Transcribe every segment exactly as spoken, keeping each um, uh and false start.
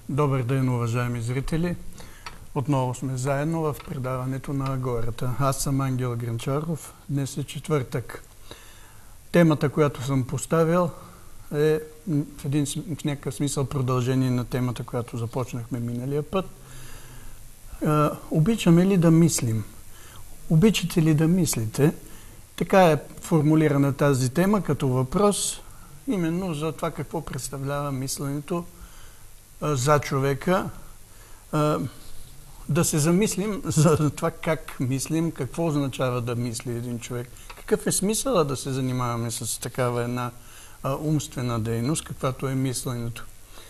Добър ден, уважаеми зрители! Отново сме заедно в предаването на Агората. Аз съм Ангел Гранчаров. Днес е четвъртък. Темата, която съм поставил, е в, един, в някакъв смисъл продължение на темата, която започнахме миналия път. Е, обичаме ли да мислим? Обичате ли да мислите? Така е формулирана тази тема като въпрос, именно за това какво представлява мисленето за човека, да се замислим за това как мислим, какво означава да мисли един човек, какъв е смисъла да се занимаваме с такава една умствена дейност, каквато е мисленето.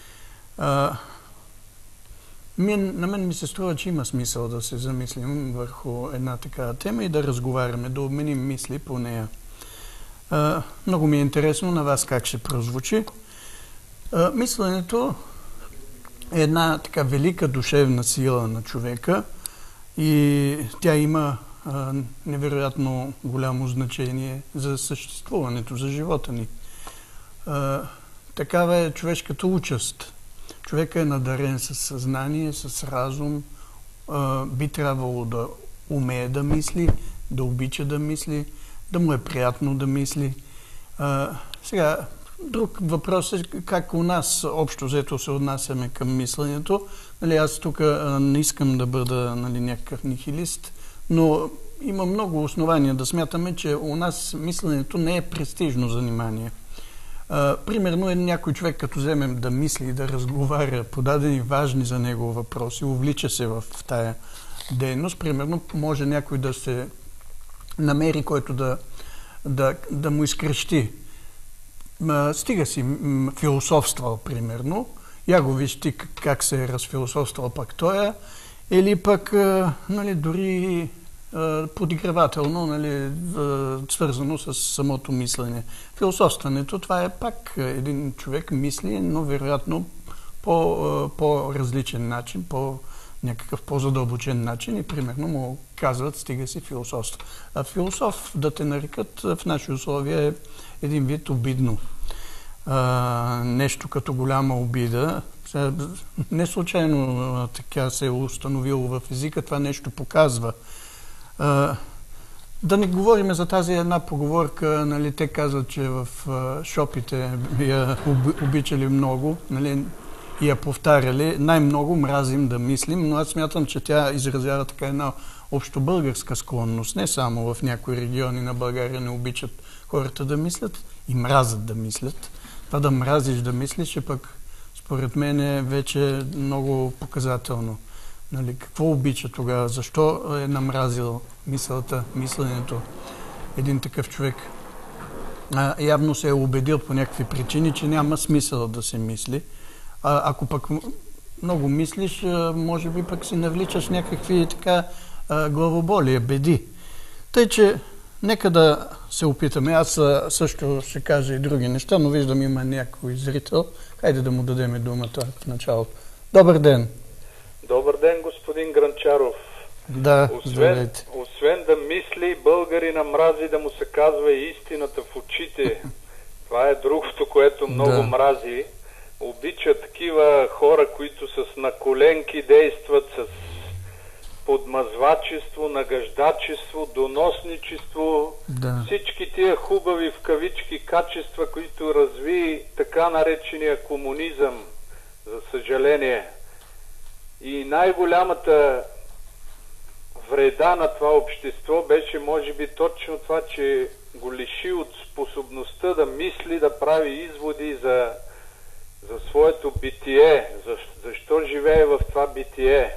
На мен ми се струва, че има смисъл да се замислим върху една такава тема и да разговаряме, да обменим мисли по нея. Много ми е интересно на вас как ще прозвучи. Мисленето е една така велика душевна сила на човека и тя има а, невероятно голямо значение за съществуването, за живота ни. А, такава е човешката участ. Човека е надарен със съзнание, с разум, а, би трябвало да умее да мисли, да обича да мисли, да му е приятно да мисли. А, сега, друг въпрос е как у нас общо взето се отнасяме към мисленето. Нали, аз тук не искам да бъда нали, някакъв нихилист, но има много основания да смятаме, че у нас мисленето не е престижно занимание. А, примерно е някой човек, като вземем да мисли и да разговаря по дадени важни за него въпроси, увлича се в тая дейност. Примерно може някой да се намери, който да, да, да му изкрещи. Стига си философствал, примерно. Я го виж ти как се е разфилософствал пък тоя. Или пък нали, дори подигравателно, нали, свързано с самото мислене. Философстването, това е пак един човек мисли, но вероятно по, по-различен начин, по някакъв по-задълбочен начин и примерно му казват стига си философство. А философ да те нарекат в наши условия е един вид обидно. А, нещо като голяма обида. Не случайно така се е установило в езика, това нещо показва. А, да не говорим за тази една поговорка, нали, те казват, че в а, шопите я обичали много, нали, и я повтаряли. Най-много мразим да мислим, но аз смятам, че тя изразява така една общобългарска склонност. Не само в някои региони на България не обичат хората да мислят и мразят да мислят. Това да мразиш да мислиш е пък, според мен, е вече много показателно. Нали, какво обича тогава? Защо е намразил мисълта, мисленето един такъв човек? А, явно се е убедил по някакви причини, че няма смисъл да се мисли. А, ако пък много мислиш, може би пък си навличаш някакви така главоболия, беди. Тъй, че нека да се опитаме. Аз също ще кажа и други неща, но виждам има някой зрител. Хайде да му дадем думата в началото. Добър ден! Добър ден, господин Гранчаров. Да, освен, освен да мисли, българина мрази да му се казва истината в очите. Това е другото, което много да. мрази. Обича такива хора, които с наколенки действат, с подмазвачество, нагаждачество, доносничество, да. Всички тия хубави в кавички качества, които разви така наречения комунизъм, за съжаление. И най-голямата вреда на това общество беше, може би, точно това, че го лиши от способността да мисли, да прави изводи за, за своето битие, за, защо живее в това битие.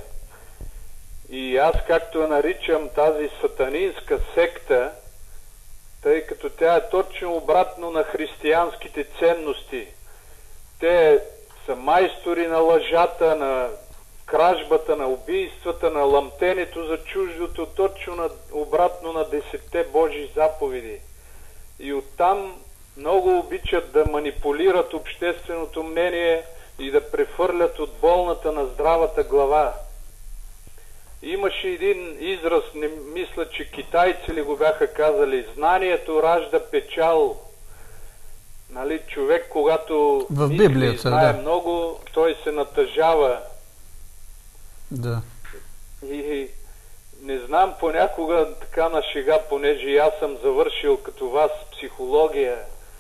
И аз, както наричам тази сатанинска секта, тъй като тя е точно обратно на християнските ценности. Те са майстори на лъжата, на кражбата, на убийствата, на ламтенето за чуждото, точно на, обратно на десетте Божии заповеди. И оттам много обичат да манипулират общественото мнение и да прехвърлят от болната на здравата глава. Имаше един израз, не мисля, че китайци ли го бяха казали, знанието ражда печал. нали, човек, когато в мисли Библията, и знае да. много, той се натъжава. Да. И не знам, понякога така на шега, понеже и аз съм завършил като вас психология,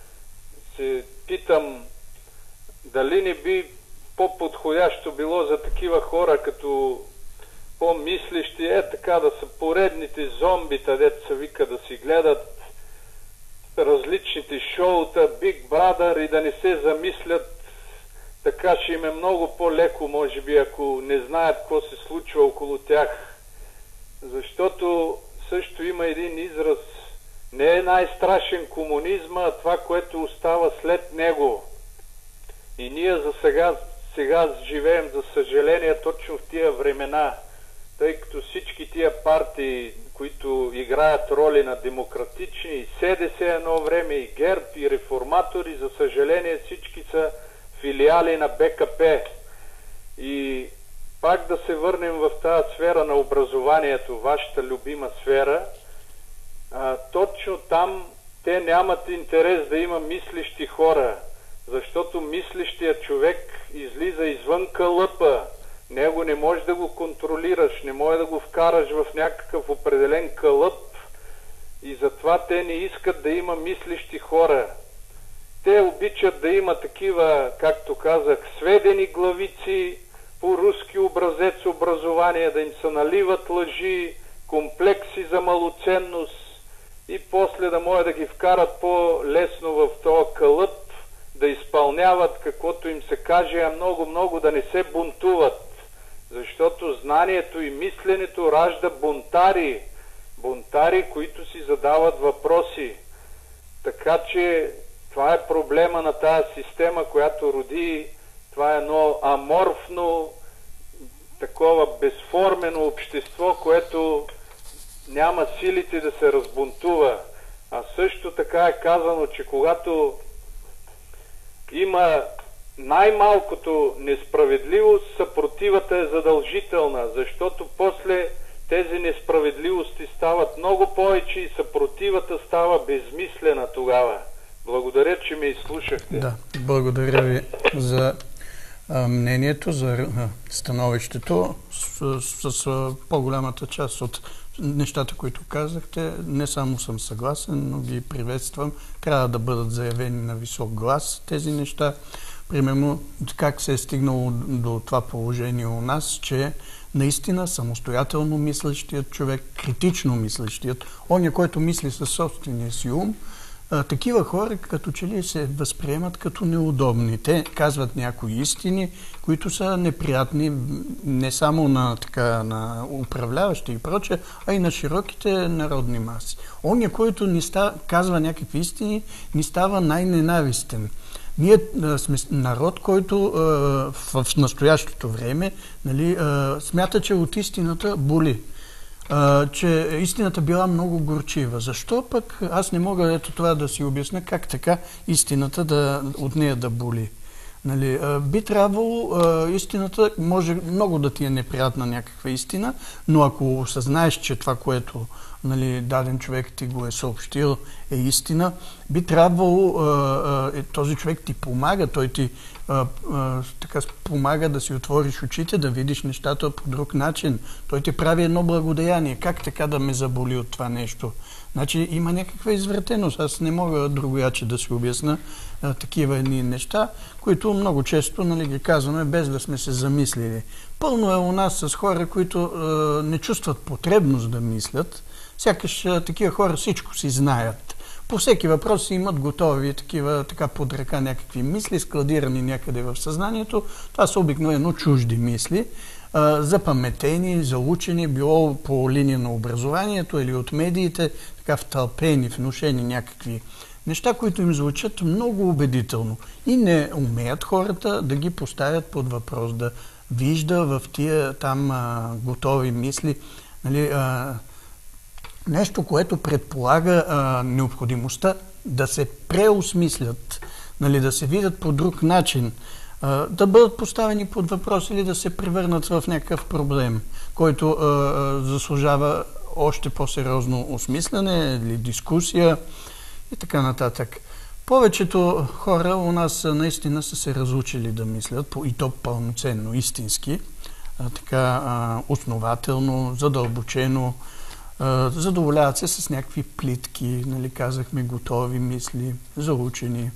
се питам дали не би по-подходящо било за такива хора, като по-мислещи, е така да са поредните зомбита, дето се вика, да си гледат различните шоута, Big Brother, и да не се замислят. Така ще им е много по-леко, може би, ако не знаят какво се случва около тях. Защото също има един израз: не е най-страшен комунизма, а това, което остава след него. И ние за сега, сега живеем, за съжаление, точно в тия времена, тъй като всички тия партии, които играят роли на демократични, и СДС едно време, и ГЕРБ, и реформатори, за съжаление всички са филиали на БКП. И пак да се върнем в тази сфера на образованието, вашата любима сфера, а, точно там те нямат интерес да има мислещи хора, защото мислещият човек излиза извън кълъпа. Него не можеш да го контролираш, не можеш да го вкараш в някакъв определен кълъп, и затова те не искат да има мислещи хора. Те обичат да има такива, както казах, сведени главици по руски образец образование, да им се наливат лъжи, комплекси за малоценност и после да може да ги вкарат по-лесно в този кълъп, да изпълняват каквото им се каже, а много-много да не се бунтуват. Защото знанието и мисленето ражда бунтари, бунтари, които си задават въпроси. Така че това е проблема на тази система, която роди това е едно аморфно, такова безформено общество, което няма силите да се разбунтува. А също така е казано, че когато има най-малкото несправедливост, съпротивата е задължителна, защото после тези несправедливости стават много повече и съпротивата става безмислена тогава. Благодаря, че ме изслушахте. Да, благодаря ви за а, мнението, за а, становището. С, с, с по-голямата част от нещата, които казахте, не само съм съгласен, но ги приветствам. Трябва да бъдат заявени на висок глас тези неща. Примерно, как се е стигнало до това положение у нас, че наистина самостоятелно мислещият човек, критично мислещият, оня, който мисли със собствения си ум, а, такива хора като че ли се възприемат като неудобни. Те казват някои истини, които са неприятни не само на, така, на управляващи и прочее, а и на широките народни маси. Оня, който ни ста, казва някакви истини, ни става най-ненавистен. Ние а, сме народ, който а, в, в настоящото време, нали, а, смята, че от истината боли. А, че истината била много горчива. Защо пък аз не мога ето това да си обясня как така истината да, от нея да боли? Нали, а, би трябвало а, истината, може много да ти е неприятна някаква истина, но ако осъзнаеш, че това, което нали, даден човек ти го е съобщил, е истина, би трябвало а, а, този човек ти помага, той ти а, а, така помага да си отвориш очите, да видиш нещата по друг начин. Той ти прави едно благодеяние. Как така да ме заболи от това нещо? Значи има някаква извратеност. Аз не мога другояче да си обясна а, такива едни неща, които много често нали, ги казваме без да сме се замислили. Пълно е у нас с хора, които а, не чувстват потребност да мислят. Сякаш а, такива хора всичко си знаят. По всеки въпрос имат готови такива така под ръка някакви мисли, складирани някъде в съзнанието. Това са обикновено чужди мисли, а, запаметени, заучени, било по линия на образованието или от медиите, така втълпени, внушени някакви неща, които им звучат много убедително. И не умеят хората да ги поставят под въпрос, да вижда в тия там а, готови мисли, нали, а, нещо, което предполага а, необходимостта да се преосмислят, нали, да се видят по друг начин, а, да бъдат поставени под въпрос или да се превърнат в някакъв проблем, който а, а, заслужава още по-сериозно осмислене или дискусия и така нататък. Повечето хора у нас наистина са се разучили да мислят, и то пълноценно, истински, а, така а, основателно, задълбочено, а, задоволяват се с някакви плитки, нали, казахме, готови мисли, заучени.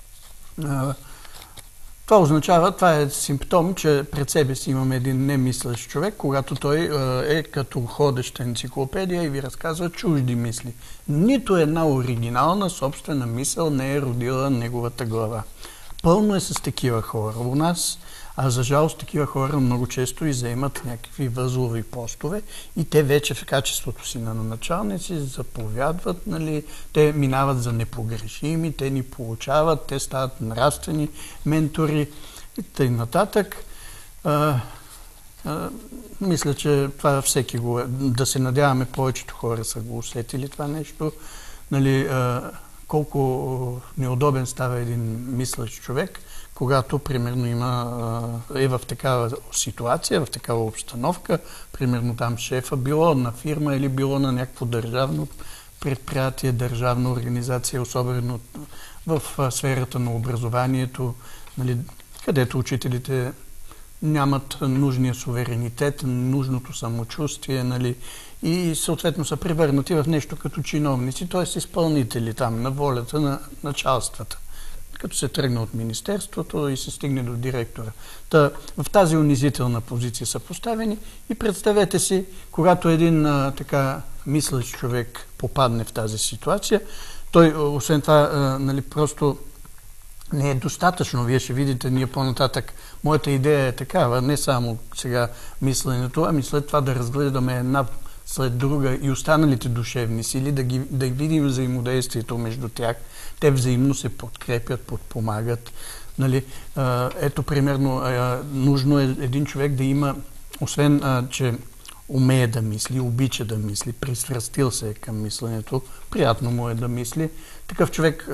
А, това означава, това е симптом, че пред себе си имаме един немислещ човек, когато той е като ходеща енциклопедия и ви разказва чужди мисли. Нито една оригинална собствена мисъл не е родила неговата глава. Пълно е с такива хора у нас, а за жалост такива хора много често и заемат някакви възлови постове и те вече в качеството си на началници заповядват, нали, те минават за непогрешими, те ни получават, те стават нравствени ментори и т.н. нататък. А, а, мисля, че това всеки го е. Да се надяваме, повечето хора са го усетили това нещо. Нали, а, колко неудобен става един мислещ човек, когато, примерно, има, е в такава ситуация, в такава обстановка, примерно там шефа, било на фирма или било на някакво държавно предприятие, държавна организация, особено в сферата на образованието, нали, където учителите нямат нужния суверенитет, нужното самочувствие, нали, и съответно са превърнати в нещо като чиновници, т.е. изпълнители там на волята на началствата. Като се тръгне от министерството и се стигне до директора. Та, в тази унизителна позиция са поставени и представете си, когато един а, така мислещ човек попадне в тази ситуация, той, освен това, а, нали, просто не е достатъчно. Вие ще видите, ние по-нататък, моята идея е такава, не само сега мисленето, ами след това да разгледаме една след друга и останалите душевни сили, да, ги, да видим взаимодействието между тях. Те взаимно се подкрепят, подпомагат. Нали? Ето, примерно, нужно е един човек да има, освен, че умее да мисли, обича да мисли, пристрастил се е към мисленето, приятно му е да мисли, такъв човек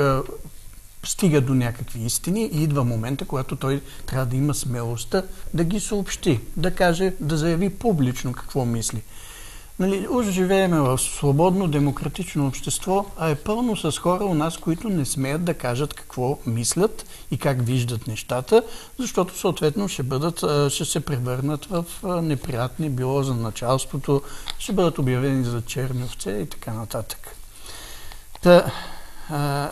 стига до някакви истини и идва момента, когато той трябва да има смелостта да ги съобщи, да каже, да заяви публично какво мисли. Нали, уж живееме в свободно, демократично общество, а е пълно с хора у нас, които не смеят да кажат какво мислят и как виждат нещата, защото съответно ще, бъдат, ще се превърнат в неприятни, било за началството, ще бъдат обявени за черни овце и така нататък. Та, а,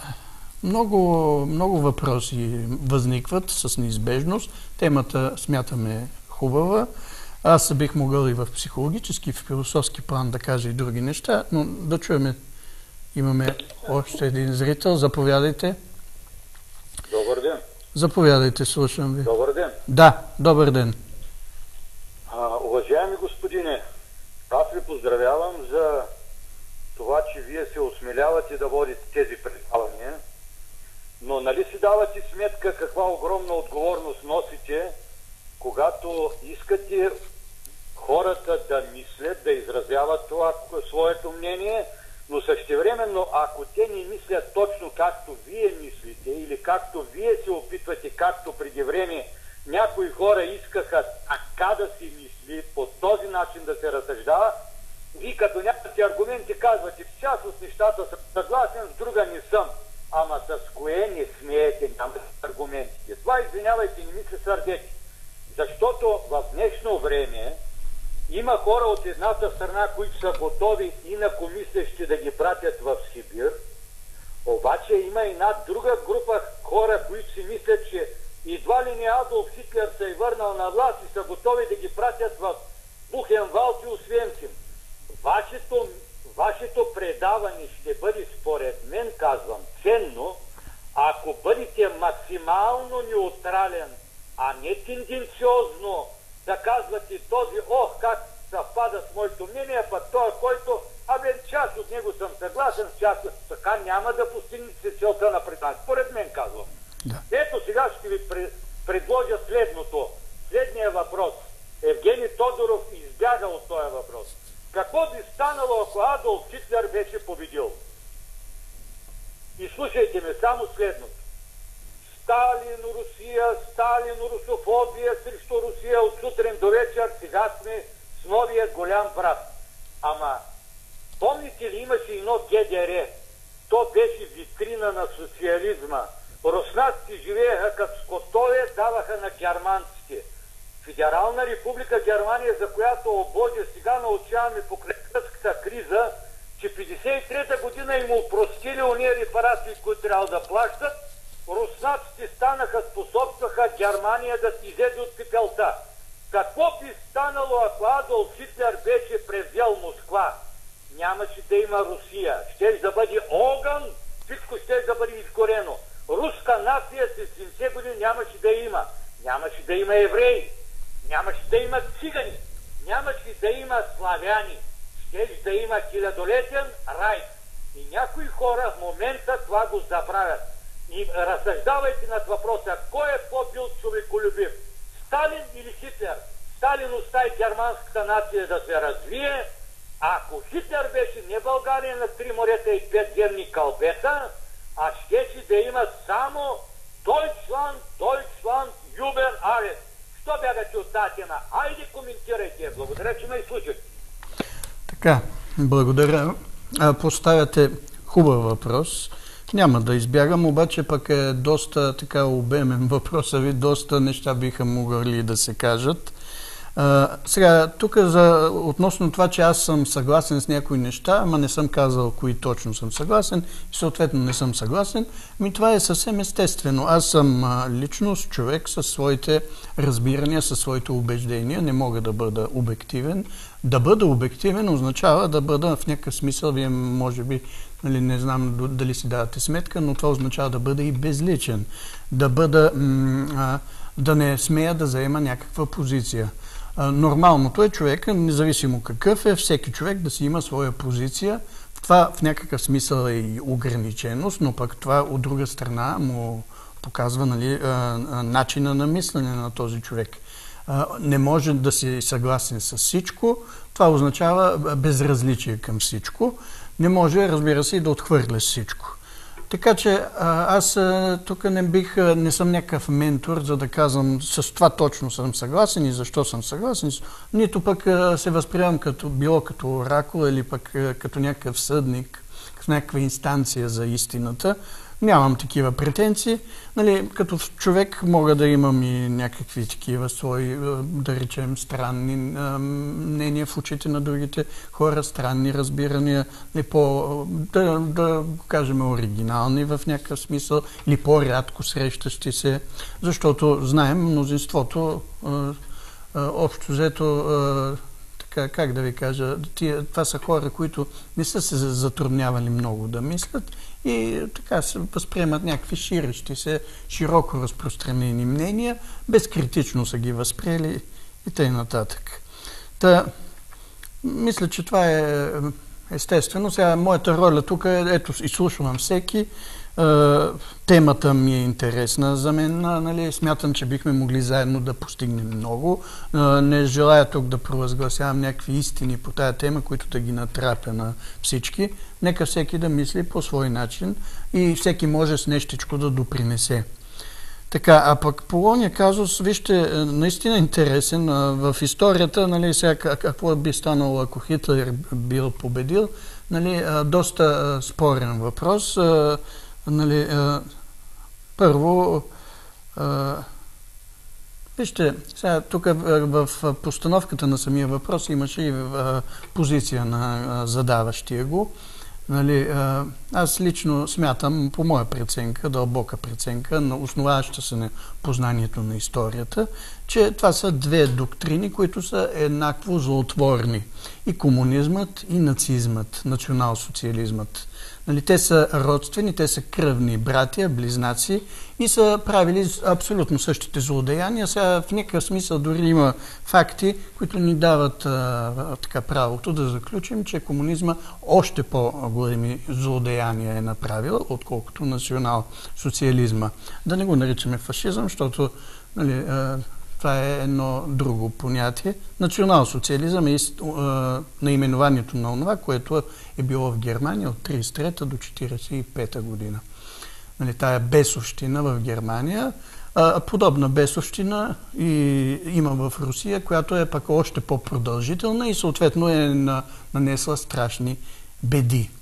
много, много въпроси възникват с неизбежност. Темата смятаме хубава. Аз бих могъл и в психологически, в философски план да кажа и други неща, но да чуем, имаме още един зрител. Заповядайте. Добър ден. Заповядайте, слушам ви. Добър ден. Да, добър ден. А, уважаеми господине, аз ви поздравявам за това, че вие се осмелявате да водите тези предавания, но нали си давате сметка каква огромна отговорност носите, когато искате хората да мислят, да изразяват това своето мнение, но същевременно, ако те не мислят точно както вие мислите или както вие се опитвате, както преди време някои хора искаха така да си мисли, по този начин да се разсъждава, вие като някакви аргументи казвате, в част от нещата съм съгласен, с друга не съм. Ама с кое не смеете, нямате аргументите. Това, извинявайте, не ми се сърдете. Защото в днешно време има хора от едната страна, които са готови инакомислещи да ги пратят в Сибир, обаче има една друга група хора, които си мислят, че едва ли не Адолф Хитлер се е върнал на власт и са готови да ги пратят в Бухенвалд и Освенцим. Вашето, вашето предаване ще бъде, според мен, казвам, ценно, ако бъдете максимално неутрален, а не тенденциозно да казвате този, ох, как съвпада с моето мнение, пък той, който, абе, част от него съм съгласен, част от... Така няма да постигнете целта на предаване. Според мен, казвам. Да. Ето сега ще ви предложа следното. Следния въпрос. Евгений Тодоров избяга от този въпрос. Какво би станало, ако Адолф Хитлер беше победил? И слушайте ме само следното. Сталин, Русия, Сталин, русофобия срещу Русия от сутрин до вечер, сега сме с новия голям брат. Ама, помните ли, имаше едно ГДР, то беше витрина на социализма. Руснаците живееха като скотове, даваха на германците. Федерална република Германия, за която, о Боже, сега научаваме покрай кръската криза, че петдесет и трета година им опростили ония репарации, които трябва да плащат, руснаците станаха, способстваха Германия да си излезе от пепелта. Какво би станало, ако Адолф Хитлер беше превзел Москва? Нямаше да има Русия. Щеше да бъде огън, всичко щеше да бъде изгорено. Руска нация след седемдесет години нямаше да има. Нямаше да има евреи. Нямаше да има цигани. Нямаше да има славяни. Щеше да има хилядолетен рай. И някои хора в момента това го забравят. И разсъждавайте над въпроса, кой е по-бил човеколюбив? Сталин или Хитлер? Сталин остави германската нация да се развие. Ако Хитлер беше не България на три морета и пет земни кълбета, а щеше да има само Deutschland, Deutschland, Юбер, Арес. Що бягате от тази тема? Айде коментирайте. Благодаря, че ме изслушате. Така, благодаря. Поставяте хубав въпрос. Няма да избягам, обаче пък е доста така обемен въпроса ви, доста неща биха могли да се кажат. А, сега, тук за, относно това, че аз съм съгласен с някои неща, ама не съм казал кои точно съм съгласен и съответно не съм съгласен, ми това е съвсем естествено. Аз съм а, личност, човек със своите разбирания, със своите убеждения, не мога да бъда обективен. Да бъда обективен означава да бъда в някакъв смисъл, вие може би, нали, не знам дали си давате сметка, но това означава да бъда и безличен. Да бъда, а, да не смея да заема някаква позиция. Нормалното е човека, независимо какъв е, всеки човек да си има своя позиция. Това в някакъв смисъл е и ограниченост, но пък това от друга страна му показва, нали, начина на мислене на този човек. Не може да си съгласен с всичко, това означава безразличие към всичко. Не може, разбира се, и да отхвърляш всичко. Така че аз тук не бих, не съм някакъв ментор, за да казвам с това точно съм съгласен и защо съм съгласен. Нито пък се възприемам като, било като оракул или пък като някакъв съдник, като някаква инстанция за истината. Нямам такива претенции. Нали, като човек мога да имам и някакви такива свои, да речем, странни мнения в очите на другите хора, странни разбирания, или по, да, да кажем, оригинални в някакъв смисъл, или по-рядко срещащи се, защото знаем, мнозинството, общо взето, как да ви кажа, тия, това са хора, които не са се затруднявали много да мислят и така се възприемат някакви ширещи се, широко разпространени мнения, безкритично са ги възприели и т.н. Та, мисля, че това е естествено. Сега моята роля тук е, ето, изслушвам всеки. Темата ми е интересна за мен, нали? Смятам, че бихме могли заедно да постигнем много. Не желая тук да провъзгласявам някакви истини по тая тема, които да ги натрапя на всички. Нека всеки да мисли по свой начин и всеки може с нещичко да допринесе. Така, а пък Полония казус, вижте, наистина интересен. В историята, нали, сега какво би станало, ако Хитлер бил победил, нали, доста спорен въпрос. Нали, първо, вижте, сега тук в постановката на самия въпрос имаше и позиция на задаващия го. Нали, аз лично смятам, по моя преценка, дълбока преценка, на основаваща се на познанието на историята, че това са две доктрини, които са еднакво злоотворни. И комунизмът, и нацизмът, национал-социализмът. Нали, те са родствени, те са кръвни братия, близнаци и са правили абсолютно същите злодеяния. Сега в някакъв смисъл дори има факти, които ни дават а, така правото да заключим, че комунизма още по-големи злодеяния е направил, отколкото национал-социализма. Да не го наричаме фашизъм, защото, нали, а, това е едно друго понятие. Национал-социализъм е наименованието на това, което е било в Германия от тридесет и трета до четиридесет и пета година. Нали, тая бесовщина в Германия, а, подобна бесовщина и има в Русия, която е пък още по-продължителна и съответно е нанесла страшни беди.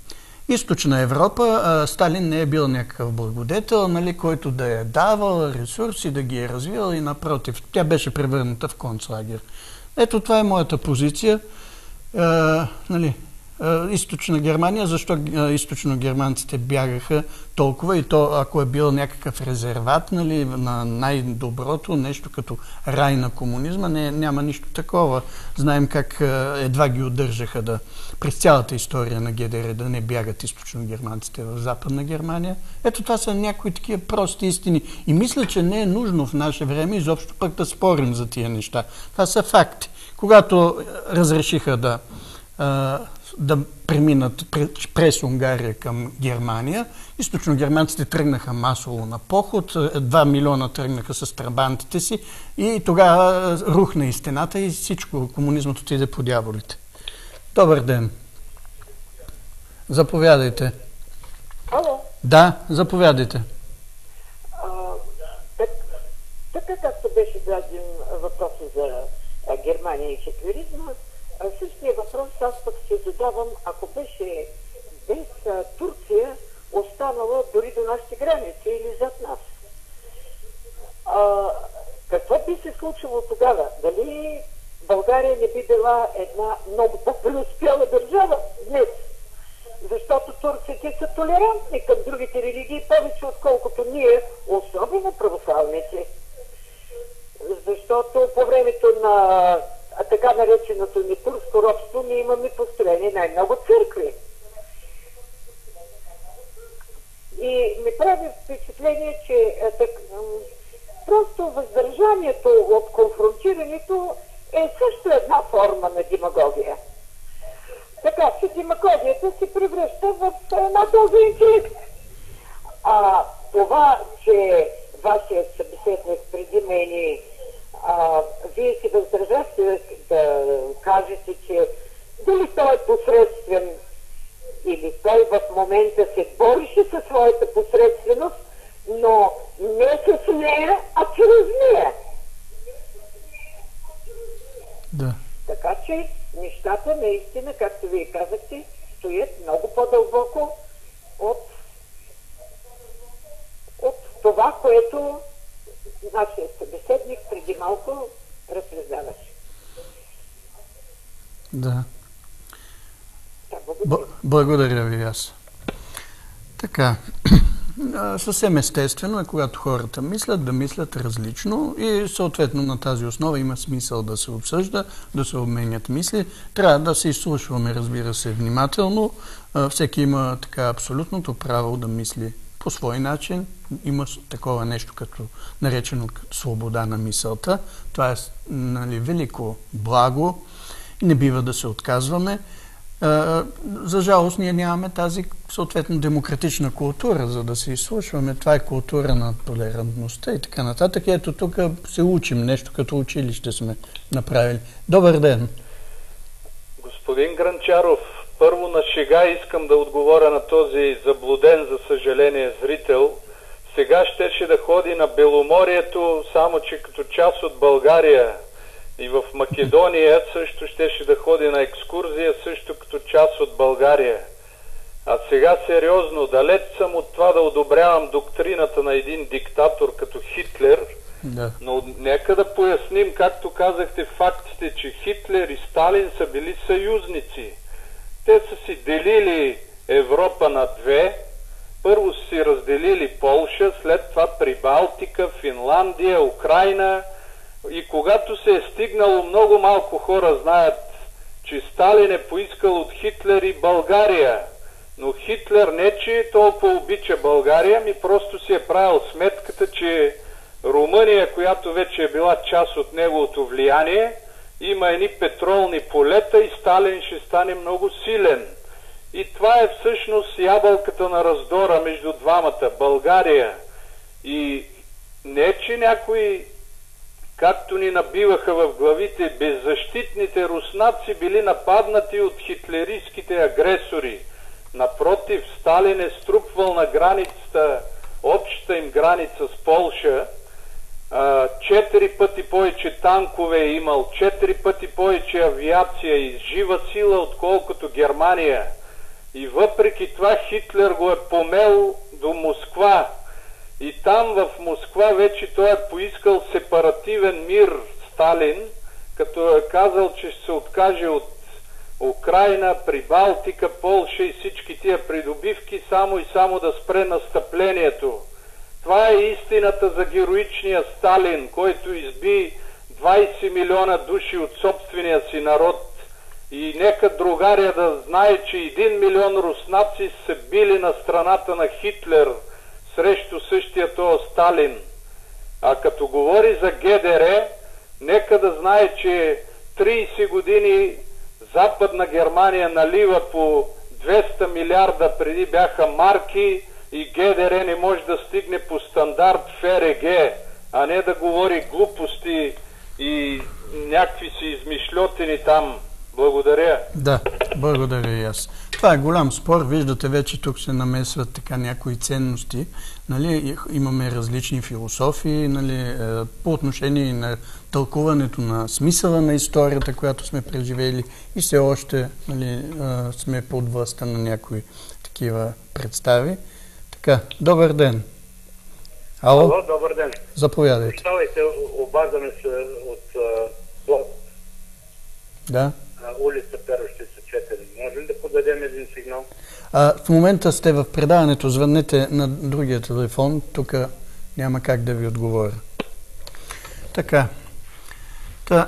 Източна Европа, а, Сталин не е бил някакъв благодетел, нали, който да е давал ресурси, да ги е развивал и напротив. Тя беше превърната в концлагер. Ето това е моята позиция. А, нали, Източна Германия, защо източно-германците бягаха толкова и то, ако е бил някакъв резерват, нали, на най-доброто, нещо като рай на комунизма, не, няма нищо такова. Знаем как едва ги удържаха да, през цялата история на ГДР да не бягат източно-германците в Западна Германия. Ето това са някои такива прости истини. И мисля, че не е нужно в наше време изобщо пък да спорим за тия неща. Това са факти. Когато разрешиха да да преминат през Унгария към Германия. Източно-германците тръгнаха масово на поход, два милиона тръгнаха с трабантите си и тогава рухна и стената и всичко, комунизмът отиде по дяволите. Добър ден! Заповядайте. Ало? Да, заповядайте. А, так, така както беше даден въпроса за а, Германия и хитлеризма, същия въпрос аз пък се задавам, ако беше без а, Турция останала дори до нашите граници или зад нас. А, какво би се случило тогава? Дали България не би била една много по-преуспяла държава днес? Защото турците са толерантни към другите религии повече, отколкото ние, особено православните. Защото по времето на а така нареченото ни турско робство, ние имаме построени най-много църкви. И ми прави впечатление, че а, так, просто въздържанието от конфронтирането е също една форма на демагогия. Така че демагогията се превръща в една доза интелект. А това, че вашият събеседник преди мен А, вие си въздържахте да кажете, че дали той е посредствен или той в момента се борише със своята посредственост, но не с нея, а чрез нея. Да. Така че нещата наистина, както вие казахте, стоят много по-дълбоко от, от това, което нашия събеседник преди малко разсъждаваше. Да. Да, благодаря. Благодаря ви аз. Така, съвсем естествено е, когато хората мислят, да мислят различно и съответно на тази основа има смисъл да се обсъжда, да се обменят мисли. Трябва да се изслушваме, разбира се, внимателно. Всеки има така абсолютното право да мисли по свой начин. Има такова нещо, като наречено свобода на мисълта. Това е, нали, велико благо и не бива да се отказваме. За жалост, ние нямаме тази съответно демократична култура, за да се изслушваме. Това е култура на толерантността и така нататък. Ето тук се учим нещо, като училище сме направили. Добър ден! Господин Гранчаров, първо на шега искам да отговоря на този заблуден, за съжаление, зрител. Сега щеше да ходи на Беломорието, само че като част от България, и в Македония също щеше да ходи на екскурзия, също като част от България. А сега сериозно, далеч съм от това да одобрявам доктрината на един диктатор като Хитлер, да. Но нека да поясним, както казахте, фактите, че Хитлер и Сталин са били съюзници. Те са си делили Европа на две. Първо са си разделили Полша, след това Прибалтика, Финландия, Украйна. И когато се е стигнало, много малко хора знаят, че Сталин е поискал от Хитлер и България. Но Хитлер не че толкова обича България, ми просто си е правил сметката, че Румъния, която вече е била част от неговото влияние, има едни петролни полета и Сталин ще стане много силен. И това е всъщност ябълката на раздора между двамата, България. И не че някои, както ни набиваха в главите, беззащитните руснаци били нападнати от хитлеристските агресори. Напротив, Сталин е струпвал на границата, общата им граница с Полша, четири пъти повече танкове е имал, четири пъти повече авиация и жива сила, отколкото Германия. и въпреки това Хитлер го е помел до Москва. И там в Москва вече той е поискал сепаративен мир, Сталин, като е казал, че ще се откаже от Украйна, Прибалтика, Полша и всички тия придобивки, само и само да спре настъплението. Това е истината за героичния Сталин, който изби двайсет милиона души от собствения си народ. И нека другаря да знае, че един милион руснаци се били на страната на Хитлер срещу същия този Сталин. А като говори за Ге Де Ре, нека да знае, че трийсет години Западна Германия налива по двеста милиарда, преди бяха марки, и Ге Де Ре не може да стигне по стандарт Ф Р Г, а не да говори глупости и някакви си измишлетини там. Благодаря. Да, благодаря и аз. Това е голям спор. Виждате, вече тук се намесват така някои ценности. Нали, имаме различни философии, нали, по отношение на тълкуването на смисъла на историята, която сме преживели, и все още, нали, сме под властта на някои такива представи. Така, добър ден. Ало? Ало, добър ден. Заповядайте. Прощавайте, обаждаме се от Плод. Да. Улица Перощица четири. Може ли да подадем един сигнал? А, в момента сте в предаването, звъннете на другия телефон, тук няма как да ви отговоря. Така. Та,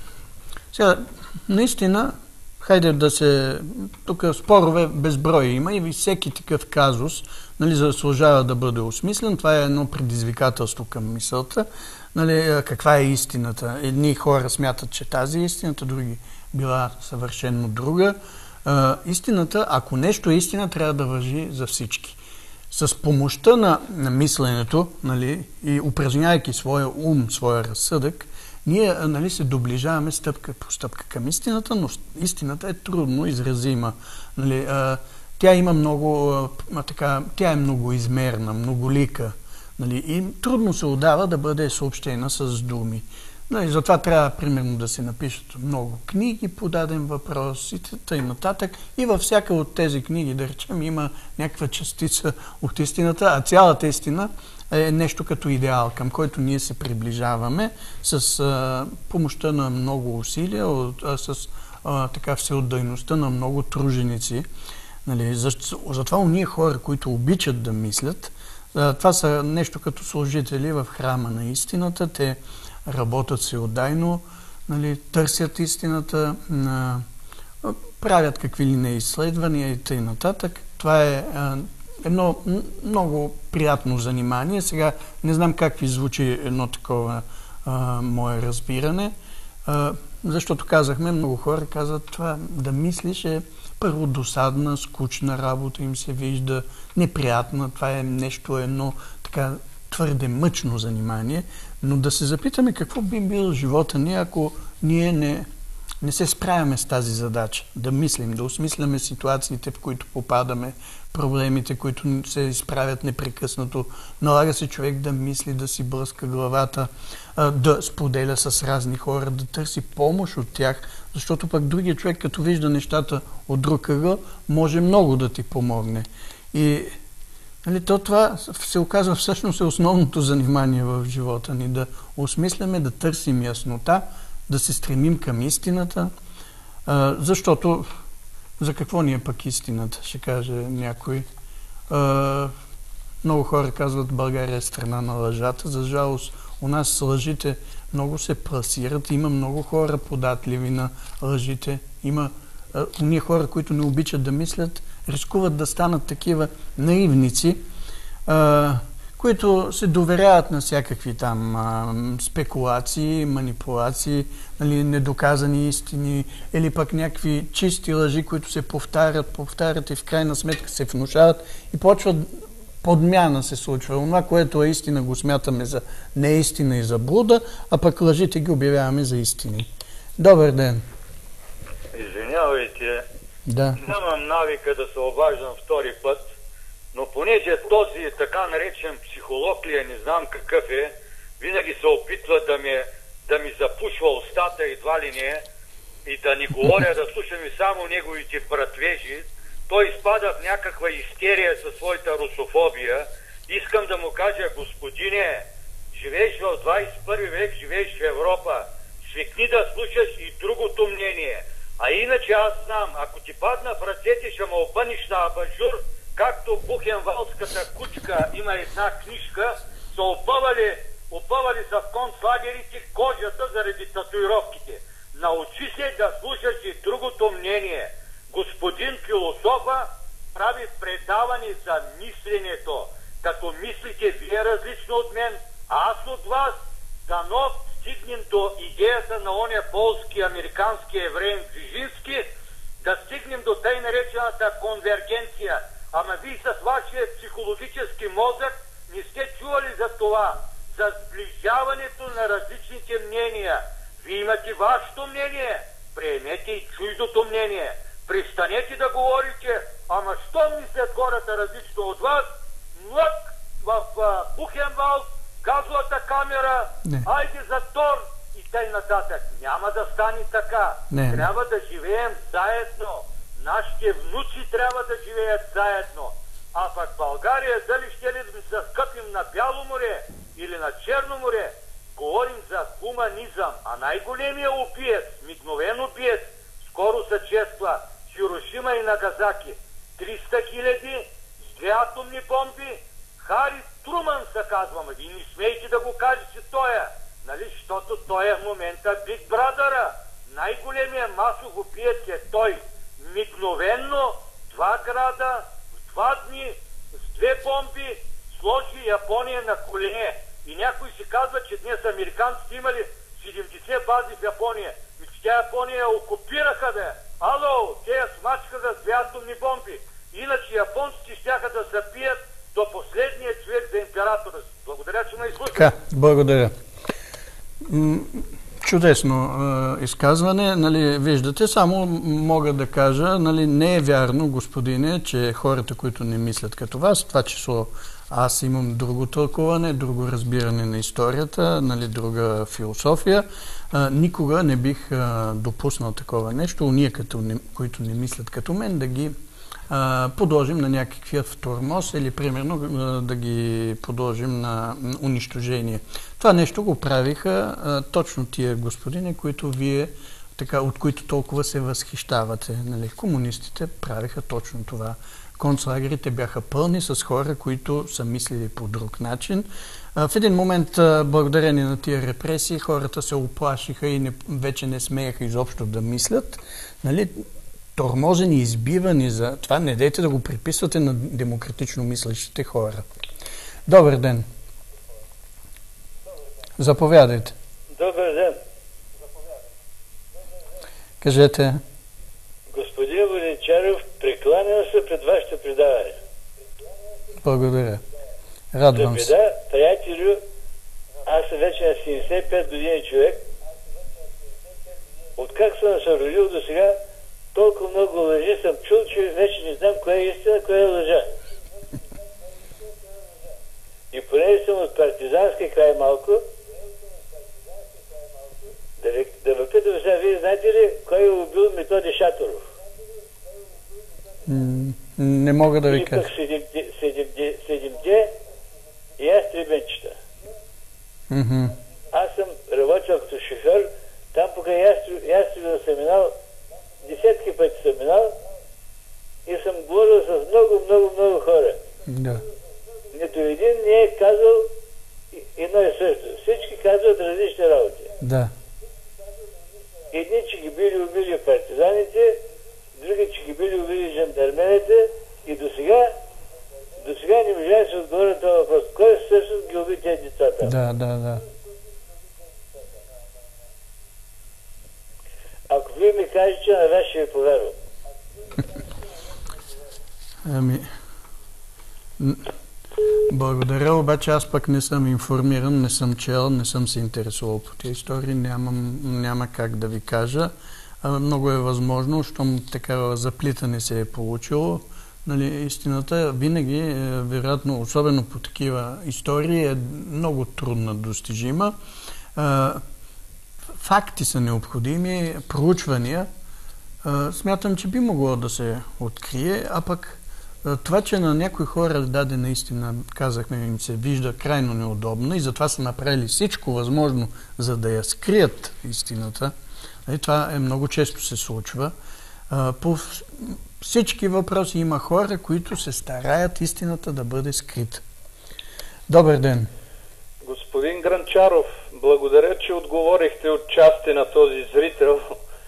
сега, наистина, хайде да се... Тук спорове безброй има и всеки такъв казус, нали, заслужава да бъде осмислен. Това е едно предизвикателство към мисълта. Нали, каква е истината? Едни хора смятат, че тази е истината, други била съвършено друга. А, истината, ако нещо е истина, трябва да важи за всички. С помощта на, на мисленето, нали, и упражнявайки своя ум, своя разсъдък, ние, нали, се доближаваме стъпка по стъпка към истината, но истината е трудно изразима. Нали, а, тя има много, а, така, тя е многоизмерна, многолика. Нали, и трудно се удава да бъде съобщена с думи. Нали, затова трябва, примерно, да се напишат много книги по даден въпрос и т.н. нататък. И във всяка от тези книги, да речем, има някаква частица от истината, а цялата истина е нещо като идеал, към който ние се приближаваме с а, помощта на много усилия, а, с а, така всеотдайността на много труженици. Нали, затова уния хора, които обичат да мислят, а, това са нещо като служители в храма на истината. Те работят всеотдайно, нали, търсят истината, а, правят какви ли не изследвания и т.н. Това е а, едно много приятно занимание. Сега не знам как ви звучи едно такова а, мое разбиране, а, защото казахме, много хора казват, това да мислиш е първо досадна, скучна работа, им се вижда неприятна, това е нещо едно така твърде мъчно занимание, но да се запитаме какво би бил живота ни, ако ние не, не се справяме с тази задача. Да мислим, да осмисляме ситуациите, в които попадаме, проблемите, които се изправят непрекъснато. Налага се човек да мисли, да си блъска главата, да споделя с разни хора, да търси помощ от тях, защото пък другия човек, като вижда нещата от друг ъгъл, може много да ти помогне. И нали, то това се оказва всъщност е основното занимание в живота ни, да осмисляме, да търсим яснота, да се стремим към истината, а, защото за какво ни е пък истината, ще каже някой. А, много хора казват, България е страна на лъжата. За жалост, у нас лъжите много се пласират, има много хора податливи на лъжите, има а, уния хора, които не обичат да мислят, рискуват да станат такива наивници, а, които се доверяват на всякакви там а, спекулации, манипулации, нали, недоказани истини или пък някакви чисти лъжи, които се повтарят, повтарят и в крайна сметка се внушават и почват подмяна се случва. Това, което е истина, го смятаме за неистина и за блуда, а пък лъжите ги обявяваме за истини. Добър ден! Извинявайте, да. Нямам навика да се обаждам втори път, но понеже този така наречен психолог ли е, не знам какъв е, винаги се опитва да, ме, да ми запушва устата, едва ли не, и да ни говоря, да слушаме само неговите братвежи, той изпада в някаква истерия със своята русофобия. Искам да му кажа, господине, живееш в двадесет и първи век, живееш в Европа, свикни да слушаш и другото мнение. А иначе аз знам, ако ти падна в ръцете, ще ме опъниш на абажур, както бухенвалската кучка, има една книжка, са опъвали, опъвали са в концлагерите кожата заради татуировките. Научи се да слушаш и другото мнение. Господин философа прави предаване за мисленето. Като мислите вие различно от мен, а аз от вас, дано стигнем до идеята на оня полски, американски евреин Бжижински, да стигнем до тъй наречената конвергенция. Ама вие с вашия психологически мозък не сте чували за това, за сближаването на различните мнения. Вие имате вашето мнение, приемете и чуждото мнение. Престанете да говорите, ама що мислят хората различно от вас, млък в а, Бухенвалд, газовата камера, не. Айде за Тор и тъй нататък. Няма да стане така. Не. Трябва да живеем заедно. Нашите внуци трябва да живеят заедно. А пък България, дали ще ли да се скъпим на Бяло море или на Черно море, говорим за хуманизъм. А най-големия убиец, мигновен убиец, скоро се чества Хирошима и Нагазаки. триста хиляди с две атомни бомби. Хари Труман се казваме. Вие не смейте да го кажете тоя. Нали, защото той е в момента Биг Брадъра. Най-големия масов убиец е той. Мигновенно два града в два дни с две бомби сложи Япония на колене. И някой си казва, че днес американците имали седемдесет бази в Япония. И че тя Япония окупираха, бе. Ало, те я смачкаха с две атомни бомби. Иначе японците щяха да се бият до последния човек за императора. Благодаря, че ме изслушате. Така, благодаря. Чудесно е, изказване. Нали, виждате, само мога да кажа, нали, не е вярно, господине, че хората, които не мислят като вас, това число аз имам друго тълкуване, друго разбиране на историята, нали, друга философия. А, никога не бих а, допуснал такова нещо, уния, като не, които не мислят като мен, да ги а, подложим на някакъв тормоз или примерно а, да ги подложим на унищожение. Това нещо го правиха а, точно тия господини, които вие, така, от които толкова се възхищавате. Нали? Комунистите правиха точно това. Концлагерите бяха пълни с хора, които са мислили по друг начин. В един момент, благодарение на тия репресии, хората се оплашиха и не, вече не смееха изобщо да мислят. Нали? Тормозени, избивани за това, не дейте да го приписвате на демократично мислещите хора. Добър ден. Заповядайте. Добър ден. Кажете. Господин Воденчаров, прекланям се пред вашето предаване. Благодаря. Радвам се. Да, приятелю, аз съм вече на седемдесет и пет години човек. Откак съм се родил до сега, толкова много лъжи съм чул, че вече не знам кое е истина, кое е лъжа. И понеже съм от партизански край малко, да ви, да ви питам сега, вие знаете ли кой е убил Методи Шаторов? Не мога да ви кажа. И пък седемте и аз три бенчета. Mm-hmm. Аз съм работил като шофьор, там покрай Ястребино съм минал, десетки пъти съм минал и съм говорил с много, много, много хора. Да. Нито един не е казал едно и също. Всички казват различни работи. Да. Едни, че ги били убили партизаните, други, че ги били убили жандармерите и до сега до сега не можа да се отговори на този въпрос. Кой всъщност ги уби тези децата? Да, да, да. Ако вие ми кажете, на вас ще ви повярвам. Ами... Благодаря, обаче аз пък не съм информиран, не съм чел, не съм се интересувал по тези истории, нямам, няма как да ви кажа. А, много е възможно, щом такава заплитане се е получило. Нали, истината винаги, е, вероятно, особено по такива истории, е много трудно достижима. А, факти са необходими, проучвания. смятам, че би могло да се открие, а пък това, че на някои хора даде наистина, казахме, им се вижда крайно неудобно и затова са направили всичко възможно, за да я скрият истината. И това е много често се случва. По всички въпроси има хора, които се стараят истината да бъде скрита. Добър ден! Господин Гранчаров, благодаря, че отговорихте отчасти на този зрител.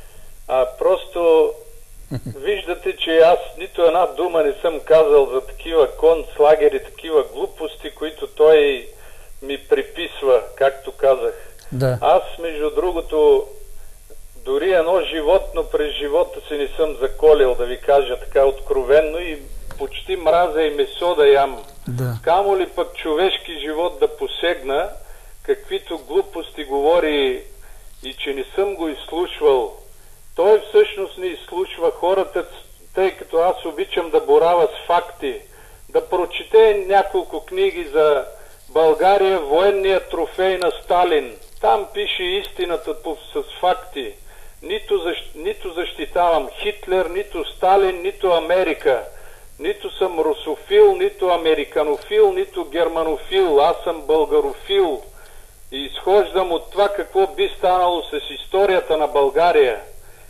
А просто виждате, че аз нито една дума не съм казал за такива концлагери, такива глупости, които той ми приписва, както казах. Да. Аз, между другото, дори едно животно през живота си не съм заколил, да ви кажа така откровенно, и почти мразя и месо да ям. Да. Камо ли пък човешки живот да посегна, каквито глупости говори и че не съм го изслушвал. Той всъщност не изслушва хората, тъй като аз обичам да боравя с факти. Да прочете няколко книги за България, военния трофей на Сталин. Там пише истината с факти. Нито, защ... нито защитавам Хитлер, нито Сталин, нито Америка. Нито съм русофил, нито американофил, нито германофил. Аз съм българофил. И изхождам от това какво би станало с историята на България.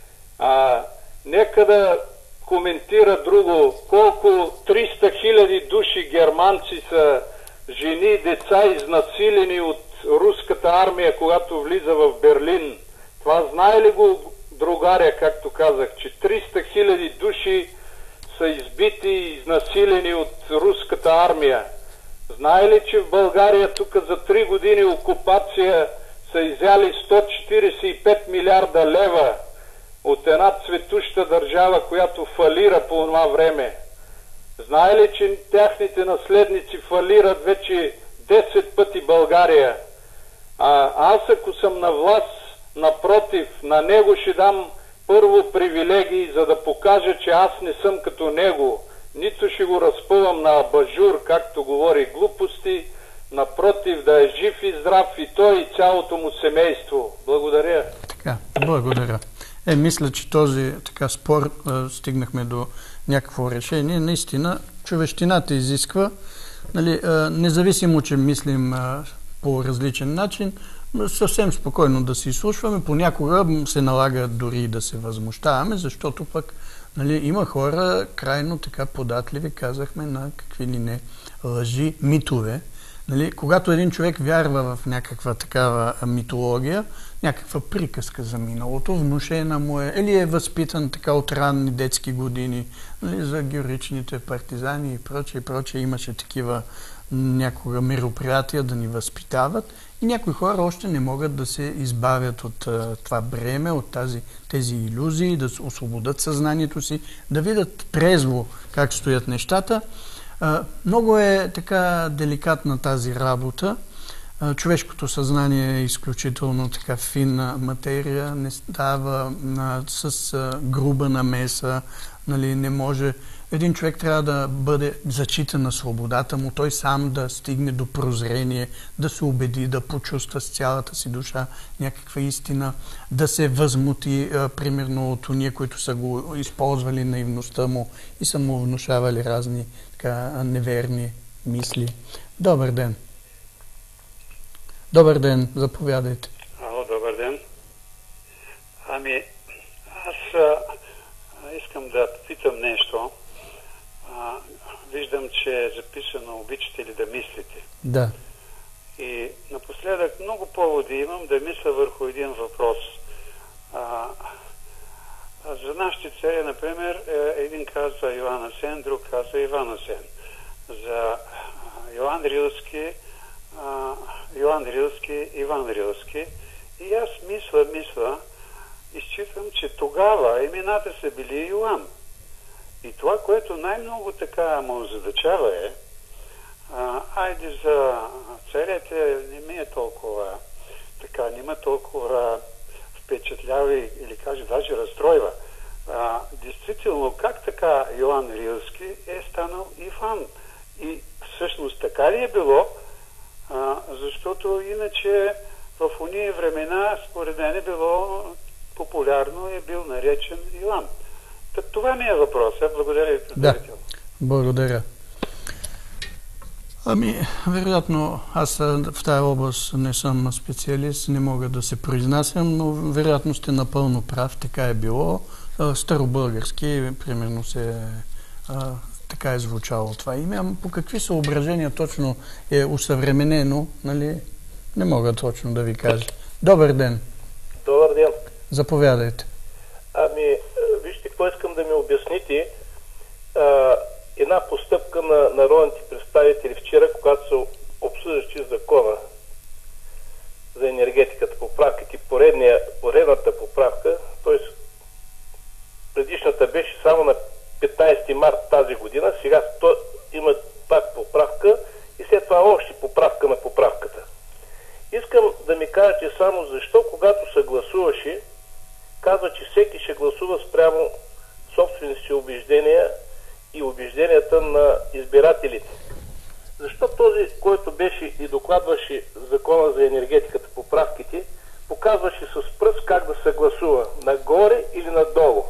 А, нека да коментира друго. Колко триста хиляди души германци са жени, деца изнасилени от руската армия, когато влиза в Берлин. Това знае ли го другаря, както казах, че триста хиляди души са избити и изнасилени от руската армия? Знае ли, че в България тук за три години окупация са изяли сто четиридесет и пет милиарда лева от една цветуща държава, която фалира по това време? Знае ли, че тяхните наследници фалират вече десет пъти България? А аз, ако съм на власт, напротив, на него ще дам първо привилегии, за да покажа, че аз не съм като него. Нито ще го разпъвам на абажур, както говори глупости, напротив, да е жив и здрав и той и цялото му семейство. Благодаря. Така, благодаря. Е, мисля, че този така спор а, стигнахме до някакво решение. Наистина, човещината изисква, нали, а, независимо, че мислим а, по различен начин, съвсем спокойно да се изслушваме. Понякога се налага дори да се възмущаваме, защото пък, нали, има хора крайно така податливи, казахме, на какви ли не лъжи, митове. Нали, когато един човек вярва в някаква такава митология, някаква приказка за миналото, внушена му е, или е възпитан така от ранни детски години, нали, за героичните партизани и прочее, и прочее, имаше такива някога мероприятия да ни възпитават, и някои хора още не могат да се избавят от а, това бреме, от тази, тези илюзии, да освободят съзнанието си, да видят трезво как стоят нещата. А, много е така деликатна тази работа. А, човешкото съзнание е изключително така финна материя, не става а, с а, груба намеса, нали, не може. Един човек трябва да бъде зачитан на свободата му, той сам да стигне до прозрение, да се убеди, да почувства с цялата си душа някаква истина, да се възмути, а, примерно, от уния, които са го използвали наивността му и са му внушавали разни така неверни мисли. Добър ден! Добър ден, заповядайте. Ало, добър ден. Ами, аз а, искам да питам нещо. А, виждам, че е записано "обичате ли да мислите". Да. И напоследък много поводи имам да мисля върху един въпрос. А, а за нашите цели, например, един казва Йоан Асен, друг казва Иван Асен. За Йоан Рилски, а, Йоан Рилски, Иван Рилски. И аз мисля, мисля, и считам, че тогава имената са били Йоан. И това, което най-много така му задачава е, а, айде за целите не ми е толкова така, не ме толкова впечатлява или каже даже разстройва. А, действително, как така Йоан Рилски е станал Иван? И всъщност така ли е било? А, защото иначе в уния времена според мен е било популярно е бил наречен Йоан. Так, това ми е въпросът. Благодаря ви предварително. Да, благодаря. Ами, вероятно, аз в тази област не съм специалист, не мога да се произнасям, но вероятно сте напълно прав, така е било. Старобългарски, примерно, се а, така е звучало това име. Ама по какви съображения точно е усъвременено, нали, не мога точно да ви кажа. Добър ден! Добър ден! Заповядайте. Ами, вижте, какво искам да ми обясните. А, една постъпка на народните представители вчера, когато се обсъждаше закона за енергетиката, поправките, поредния, поредната поправка, т.е. предишната беше само на петнайсети март тази година, сега то, има пак поправка и след това още поправка на поправката. Искам да ми кажете само защо, когато се гласуваше, казва, че всеки ще гласува спрямо собствените си убеждения и убежденията на избирателите. Защо този, който беше и докладваше закона за енергетиката, поправките, показваше с пръст как да се гласува, нагоре или надолу?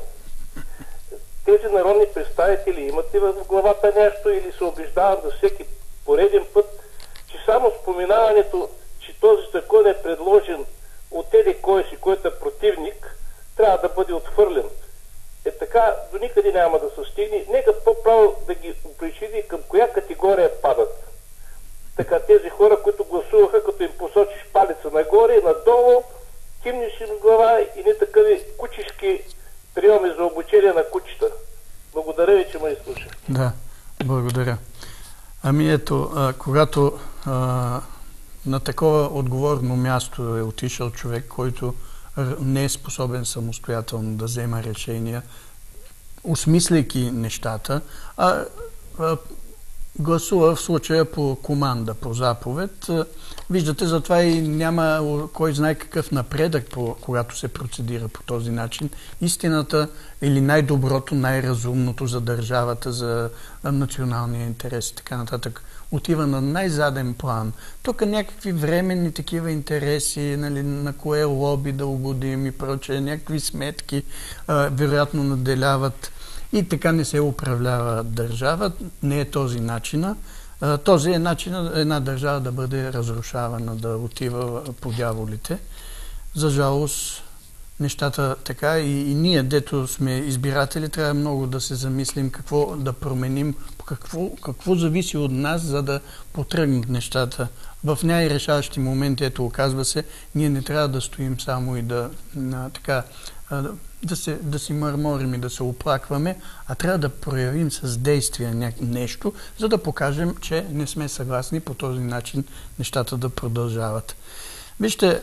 Тези народни представители имат ли в главата нещо или се убеждават за всеки пореден път, че само споменаването, че този закон е предложен от еди кой си, който е противник, трябва да бъде отхвърлен. Е така, до никъде няма да се стигне. Нека по-право да ги опричини към коя категория падат. Така, тези хора, които гласуваха, като им посочиш палеца нагоре и надолу, кимнеш им глава и не такъви кучешки приеми за обучение на кучета. Благодаря ви, че ме изслушах. Да, благодаря. Ами ето, а, когато а, на такова отговорно място е отишъл човек, който не е способен самостоятелно да взема решения, осмисляйки нещата, а, а гласува в случая по команда, по заповед. Виждате, затова и няма кой знае какъв напредък, по, когато се процедира по този начин. Истината или най-доброто, най-разумното за държавата, за националния интерес и така нататък отива на най-заден план. Тук някакви временни такива интереси, нали, на кое лоби да угодим и прочее, някакви сметки а, вероятно наделяват и така не се управлява държава. Не е този начина. А, този е начинът една държава да бъде разрушавана, да отива по дяволите. За жалост, нещата така и, и ние, дето сме избиратели, трябва много да се замислим какво да променим, какво, какво зависи от нас, за да потръгнат нещата. В най-решаващи моменти, ето оказва се, ние не трябва да стоим само и да, на, така, да, се, да си мърморим и да се оплакваме, а трябва да проявим с действия нещо, за да покажем, че не сме съгласни по този начин нещата да продължават. Вижте,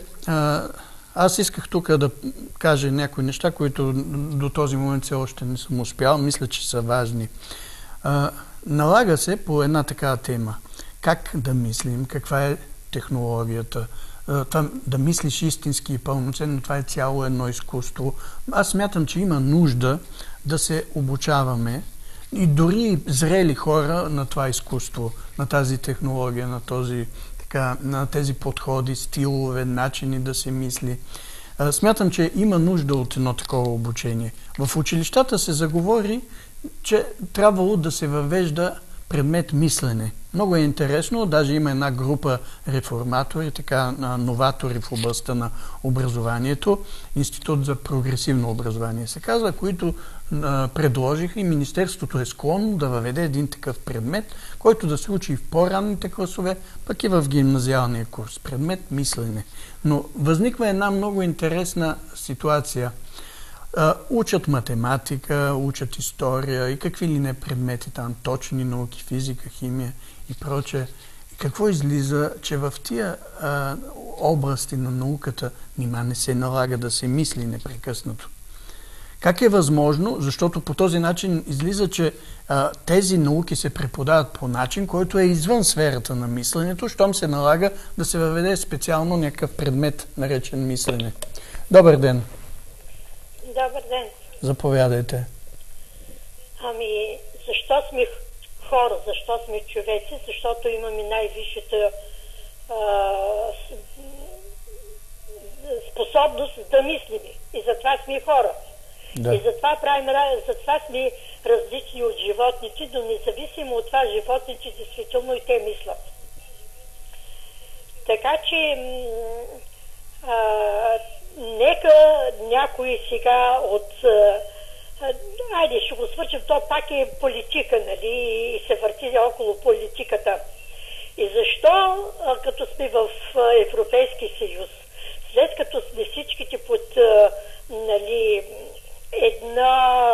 аз исках тук да кажа някои неща, които до този момент все още не съм успял. Мисля, че са важни. А, налага се по една такава тема. Как да мислим, каква е технологията, а, това, да мислиш истински и пълноценно, това е цяло едно изкуство. Аз смятам, че има нужда да се обучаваме и дори зрели хора на това изкуство, на тази технология, на този така, на тези подходи, стилове, начини да се мисли. Смятам, че има нужда от едно такова обучение. В училищата се заговори, че трябвало да се въвежда предмет мислене. Много е интересно, даже има една група реформатори, така новатори в областта на образованието, Институт за прогресивно образование се казва, които а, предложиха и Министерството е склонно да въведе един такъв предмет, който да се учи в по-ранните класове, пък и в гимназиалния курс. Предмет мислене. Но възниква една много интересна ситуация. Uh, учат математика, учат история и какви ли не предмети там, точни науки, физика, химия и прочее. И какво излиза, че в тия uh, области на науката нима не се налага да се мисли непрекъснато. Как е възможно? Защото по този начин излиза, че а, тези науки се преподават по начин, който е извън сферата на мисленето, щом се налага да се въведе специално някакъв предмет, наречен мислене. Добър ден! Добър ден. Заповядайте. Ами, защо сме хора, защо сме човеци? Защото имаме най-висшата способност да мислим. И затова сме хора. Да. И затова, правим, затова сме различни от животните, но независимо от това, животните действително и те мислят. Така че а, нека някой сега от... А, айде, ще го свършим, то пак е политика, нали, и се върти около политиката. И защо, а, като сме в Европейски съюз, след като сме всичките под а, нали, една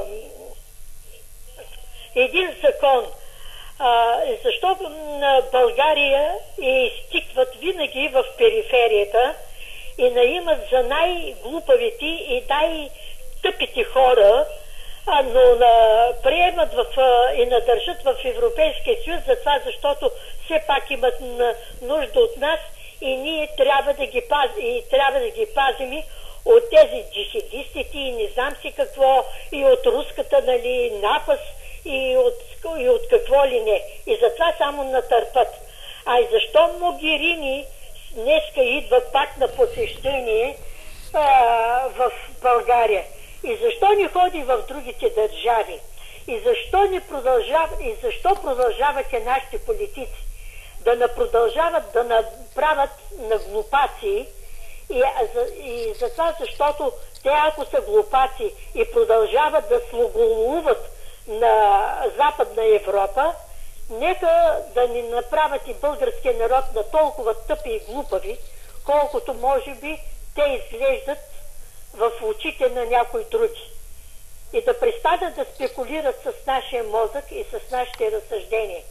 един закон, а, защо на България е изтикват винаги в периферията и наимат за най-глупавите и най-тъпите хора, а, но на, приемат в, а, и надържат в Европейския съюз за това, защото все пак имат нужда от нас и ние трябва да ги пазим, и трябва да ги пазим от тези джихадистите и не знам си какво, и от руската, нали, напаст, и от, и от какво ли не. И затова само натърпат. А и защо Могерини днеска идва пак на посещение а, в България? И защо не ходи в другите държави? И защо не продължава, и защо продължавате нашите политици да не продължават да направят на глупаци? И, и за това, защото те, ако са глупаци и продължават да слугулуват на Западна Европа, нека да ни направят и българския народ на толкова тъпи и глупави, колкото може би те изглеждат в очите на някои други. И да престанат да спекулират с нашия мозък и с нашите разсъждения.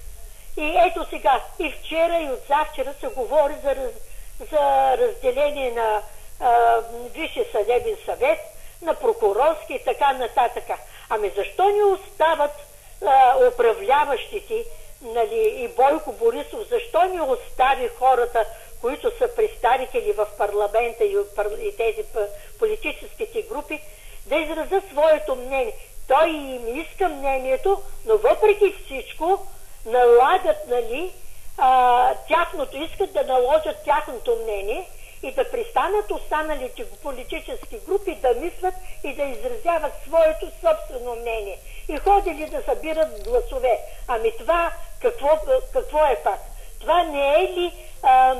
И ето сега, и вчера, и от завчера се говори за, раз, за разделение на а, Висшия съдебен съвет, на прокурорски и така нататък. Ами защо не остават а, управляващите, нали, и Бойко Борисов, защо не остави хората, които са представители в парламента и, и тези политическите групи, да изразят своето мнение? Той им иска мнението, но въпреки всичко налагат, нали, а, тяхното, искат да наложат тяхното мнение и да пристанат останалите политически групи да мислят и да изразяват своето собствено мнение. И ходили да събират гласове. Ами това какво, какво е пак? Това не е ли ам,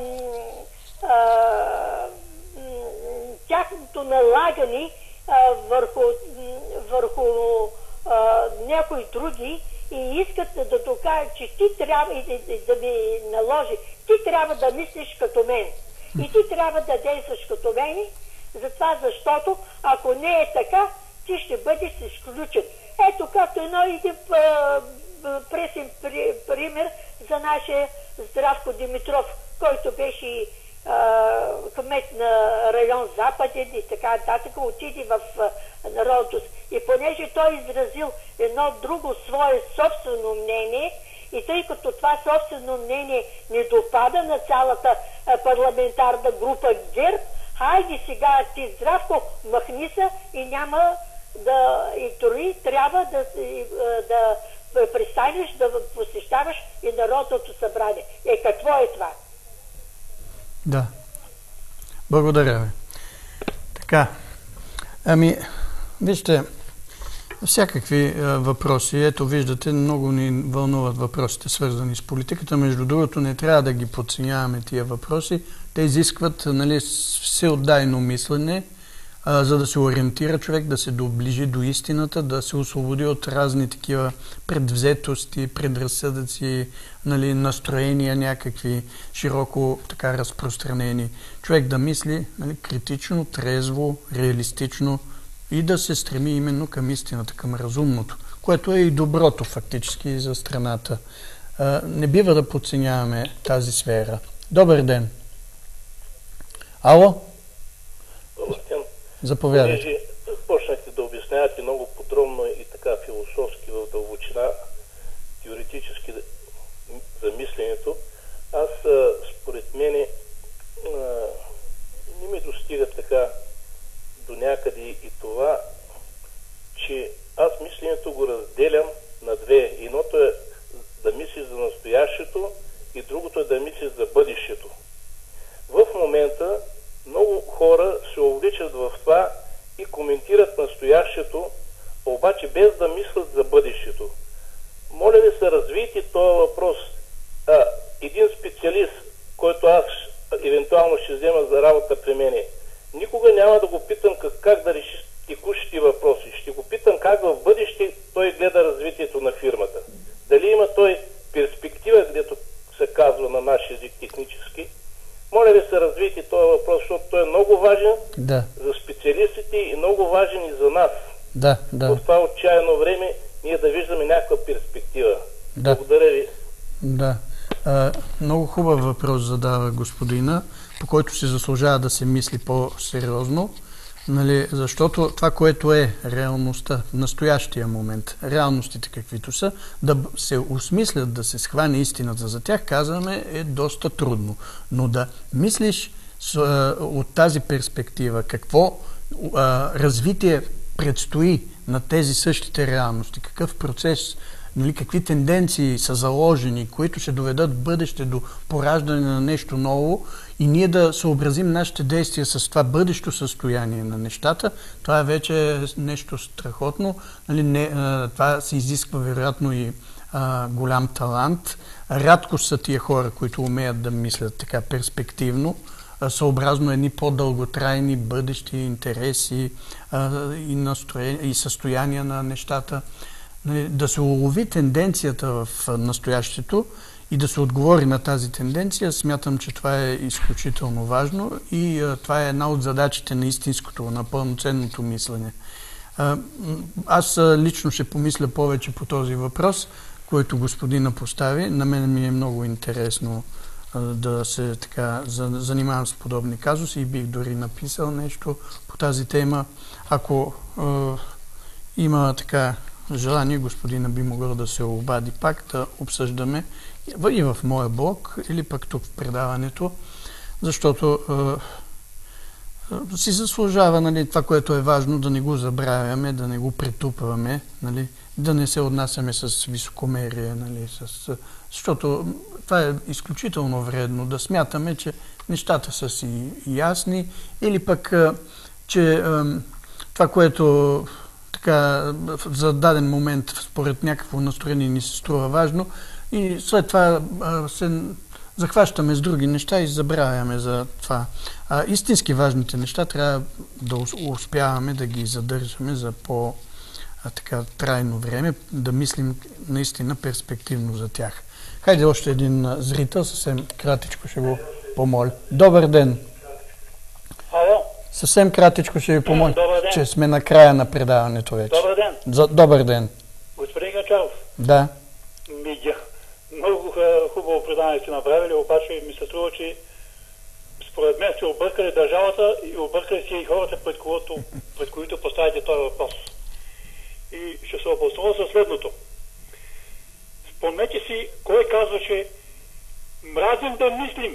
а, тяхното налагане а, върху, върху а, някои други и искат да докажат, че ти трябва и да, да ми наложи. Ти трябва да мислиш като мен. И ти трябва да действаш като мен, затова, защото ако не е така, ти ще бъдеш изключен. Ето като едно един пресен пример за нашия Здравко Димитров, който беше а, кмет на район Западен и така нататък, отиде в народното. И понеже той изразил едно друго свое собствено мнение, и тъй като това собствено мнение не допада на цялата а, парламентарна група ГЕРБ, хайде сега ти, Здравко, махни се и няма да, и дори трябва да, и, да престанеш да посещаваш и Народното събрание. Е, какво е това? Да. Благодаря ви. Така. Ами, вижте, всякакви е, въпроси, ето виждате, много ни вълнуват въпросите, свързани с политиката. Между другото, не трябва да ги подценяваме тия въпроси. Те изискват, нали, всеотдайно мислене, а, за да се ориентира човек, да се доближи до истината, да се освободи от разни такива предвзетости, предразсъдъци, нали, настроения някакви широко така разпространени. Човек да мисли, нали, критично, трезво, реалистично и да се стреми именно към истината, към разумното, което е и доброто фактически за страната. А, не бива да подценяваме тази сфера. Добър ден! Ало? Добър ден. Заповядайте. Понеже почнахте да обяснявате много подробно и така философски в дълбочина, теоретически за мисленето, аз според мене не ми достига така до някъде и това, че аз мисленето го разделям на две. Едното е да мислиш за настоящето и другото е да мислиш за бъдещето. В момента много хора се увличат в това и коментират настоящето, обаче без да мислят за бъдещето. Моля ви се, развийте този въпрос. А, един специалист, който аз евентуално ще взема за работа при мене, никога няма да го питам как, как да реши текущите въпроси. Ще го питам как в бъдеще той гледа развитието на фирмата. Дали има той перспектива, където се казва на наш език технически. Моля ви се, развийте този въпрос, защото той е много важен да. за специалистите и много важен и за нас. Да, да. В това отчаяно време ние да виждаме някаква перспектива. Да. Благодаря ви. Да. А, много хубав въпрос задава господина, по който се заслужава да се мисли по-сериозно. Нали, защото това, което е реалността в настоящия момент, реалностите каквито са, да се осмислят, да се схване истината за тях, казваме, е доста трудно. Но да мислиш с, а, от тази перспектива какво а, развитие предстои на тези същите реалности, какъв процес, нали, какви тенденции са заложени, които ще доведат в бъдеще до пораждане на нещо ново и ние да съобразим нашите действия с това бъдещо състояние на нещата, това вече е нещо страхотно. Нали, не, а, това се изисква вероятно и а, голям талант. Рядко са тия хора, които умеят да мислят така перспективно, а, съобразно едни по-дълготрайни бъдещи интереси а, и, настроения, и състояния на нещата. Да се улови тенденцията в настоящето и да се отговори на тази тенденция, смятам, че това е изключително важно и а, това е една от задачите на истинското, на пълноценното мислене. А, аз а, лично ще помисля повече по този въпрос, който господина постави. На мен ми е много интересно а, да се така за, занимавам с подобни казуси и бих дори написал нещо по тази тема. Ако а, има така желание, господина би могъл да се обади пак да обсъждаме и в моя блог, или пък тук в предаването, защото е, си заслужава, нали, това, което е важно, да не го забравяме, да не го претупваме, нали, да не се отнасяме с високомерие, нали, с, защото това е изключително вредно, да смятаме, че нещата са си ясни, или пък, че е, това, което така, за даден момент според някакво настроение ни се струва важно и след това а, се захващаме с други неща и забравяме за това. А, истински важните неща трябва да успяваме да ги задържаме за по-трайно време, да мислим наистина перспективно за тях. Хайде още един зрител, съвсем кратичко ще го помоля. Добър ден! Ало? Съвсем кратичко ще ви помоля, че сме на края на предаването вече. Добър ден. За, добър ден. Господин Гачаров. Да. Мидя. Много хубаво предаване сте направили, обаче ми се струва, че според мен сте объркали държавата и объркали си и хората, пред, когото, пред които поставите този въпрос. И ще се обосновя със следното. Спомнете си, кой казва, че мразим да мислим,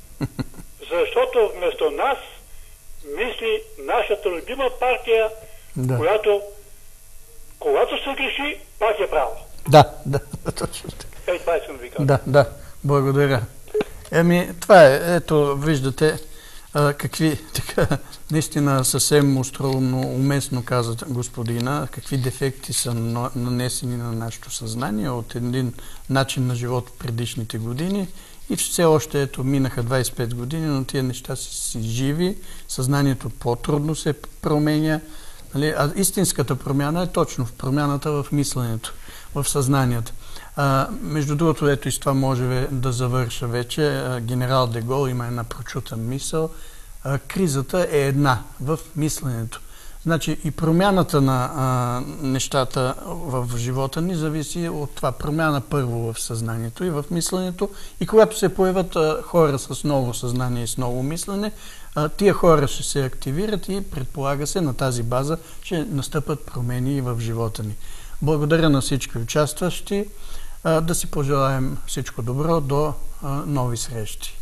защото вместо нас мисли нашата любима партия, да. която когато се греши, пак е право. Да, да, точно така. Ей, това искам да ви кажа. Да, да, благодаря. Еми, това е, ето, виждате а, какви, така, наистина съвсем остроумно, уместно каза господина, какви дефекти са нанесени на нашето съзнание от един начин на живот в предишните години. И все още, ето, минаха двайсет и пет години, но тия неща са си живи, съзнанието по-трудно се променя. Нали? А истинската промяна е точно в промяната в мисленето, в съзнанието. А, между другото, ето и с това може да завърша вече. А, генерал де Гол има една прочута мисъл. А, кризата е една в мисленето. Значи и промяната на а, нещата в, в живота ни зависи от това. Промяна първо в съзнанието и в мисленето. И когато се появят а, хора с ново съзнание и с ново мислене, а, тия хора ще се активират и предполага се на тази база ще настъпат промени и в живота ни. Благодаря на всички участващи. А, да си пожелаем всичко добро до а, нови срещи.